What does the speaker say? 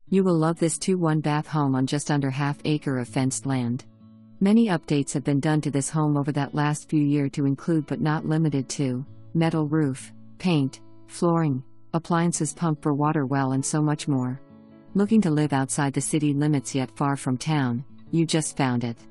You will love this 2-1-bath home on just under half-acre of fenced land. Many updates have been done to this home over that last few years to include but not limited to metal roof, paint, flooring, appliances, pump for water well and so much more. Looking to live outside the city limits yet far from town? You just found it.